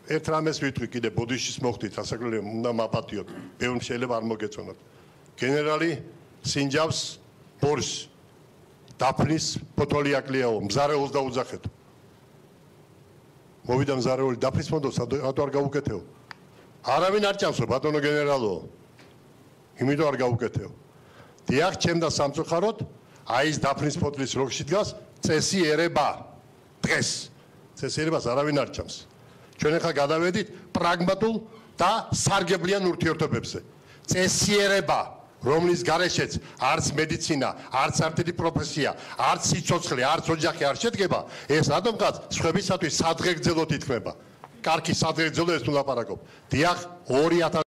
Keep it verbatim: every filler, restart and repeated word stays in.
ერთ რამეს ვიტყვი კიდე ბოდიშის მოხდით, სასაკლელი უნდა მაპატიოთ. ბევრ შეიძლება არ მოგეწონათ. გენერალი სინჯავს ბორს დაფნის ფოთოლი აკლიაო, მზარეულს დაუძახეთო. მოვიდა მზარეული დაფნის მონდოს, რატო არ გაუკეთეო? არავინ არ ჭამსო ბატონო გენერალო. იმიტომ არ გაუკეთეო. დიახ, ჩემდა სამწუხაროდ, აი ეს დაფნის ფოთლის როგში დგას წესიერება. დღეს წესიერებას არავინ არ ჭამს. ჩვენ ახლა გადავედით პრაგმატულ და სარგებლიან ურთიერთობებზე. წესიერება, რომლის გარეშეც არც მედიცინა, არც არტილი პროფესია, არც სიცოცხლე, არც ოჯახი არ შედგება, ეს რადგანაც სხვებისათვის სადღეგრძელოდ ითქმება. კარგი სადღეგრძელო ეს თუ ლაპარაკობ. დიახ, ორი ათას